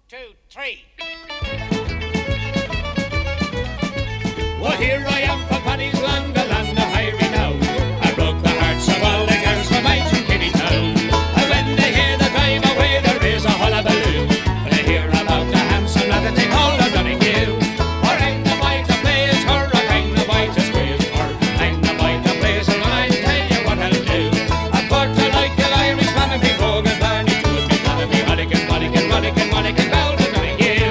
2, 3. Well, here I am from Paddy's land, the land of high renown. I broke the hearts of all the girls from my Kinney town. And when they hear the drive away, there is a hullabaloo. When they hear about the handsome lad that they call a Donahue. Or I'm the boy that plays her, or I'm the boy to squeeze her. I'm the boy that plays her, and I'll tell you what I'll do. I put her like an Irishman and be brogue and Barney too. And be glad to be Mulligan, Mulligan, Mulligan, Mulligan, bow to Donahue.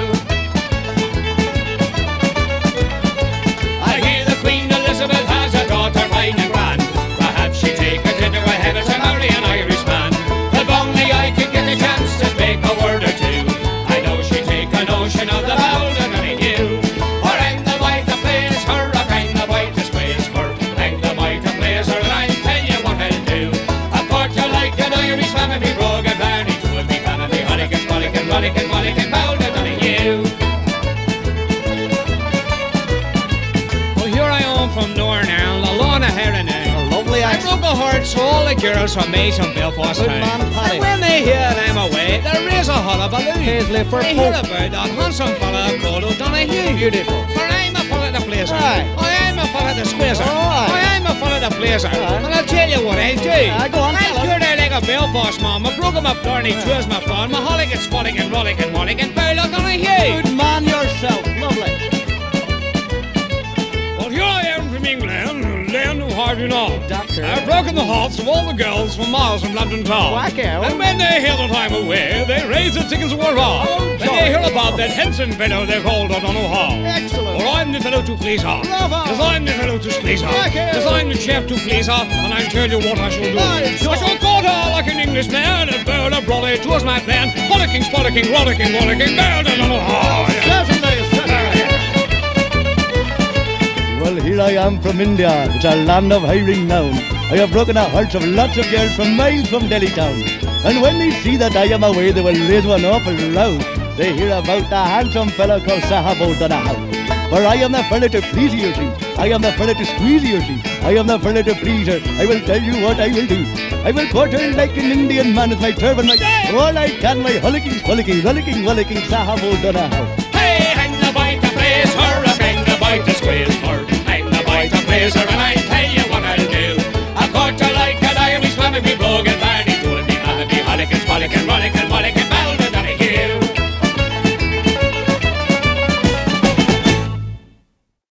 I hear the Queen Elizabeth has a daughter fine and grand. Perhaps she take her to her heaven to marry an Irishman. If only I could get a chance to speak a word or two. I know she take a notion of the bowl and only you. Or I'm the boy that plays her, or I'm the boy to squeeze her. I'm the boy that plays her, and I'll tell you what I'll do. I put you like an Irishman and be brogue and Barney too. And be fan of the Mulligan, Mulligan, Mulligan, Mulligan, bowl and only you. Well, here I am from Nornell, the lawn of Herring. Lovely I accent. broke a heart, so all the girls from Mace and Belfast Good town. man, Paddy. And when they hear that I'm away, there is a hullabaloo. Paisley for They hear folk. about that handsome fella called O'Donoghue. Beautiful. For I'm a fella that plays her. Aye. I am a fella that squeezes her. Aye. I am a fella that plays her. Aye. And I'll tell you what I'll do. Aye, go on, I'll tell us. cure there like a Belfast man. I broke him up Darney, twas my fun. My Holligan, Spolligan, Rolligan, Mulligan, Barrel O'Donoghue. Good man yourself. Lovely. Well, here I am from England, land of hard you know. Doctor. I've broken the hearts of all the girls from miles from London town. Whack out. And when they hear that I'm away, they raise the chickens of war. When they hear about that handsome fellow they called I don't know how. Excellent. Well, I'm the fellow to please her. Bravo. Because I'm the fellow to squeeze her. Whack out. Because I'm the chef to please her, and I'll tell you what I shall do. Aye, sure. I shall court her like an Englishman, and bird a brolly, twas my plan. Pollicking, spollicking, rollicking, rollicking, bird I don't know how. Certainly, certainly. Well, here I am from India, it's a land of high renown. I have broken the hearts of lots of girls from miles from Delhi town. And when they see that I am away, they will raise one awful row. They hear about the handsome fellow called Sahab O'Donoghue. For I am the fella to please you, see. I am the fella to squeeze you, see. I am the fella to please her. I will tell you what I will do. I will court her like an Indian man with my turban, like all I can, my hullicking, hullicking, rollicking, rollicking Sahab O'Donoghue. Hey, I'm the boy to please her, I'm the boy to squeeze her. I'm the boy to please her, and I